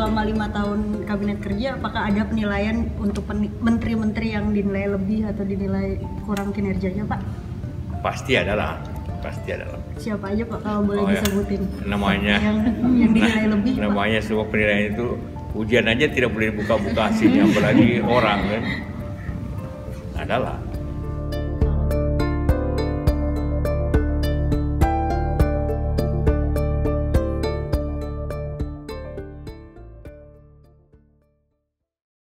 selama 5 tahun kabinet kerja, apakah ada penilaian untuk menteri-menteri yang dinilai lebih atau dinilai kurang kinerjanya, Pak? Pasti adalah. Siapa aja, Pak, kalau boleh disebutin? Namanya yang dinilai lebih, namanya Pak. Semua penilaian itu ujian aja tidak boleh buka-buka hasilnya, apalagi orang kan. Adalah.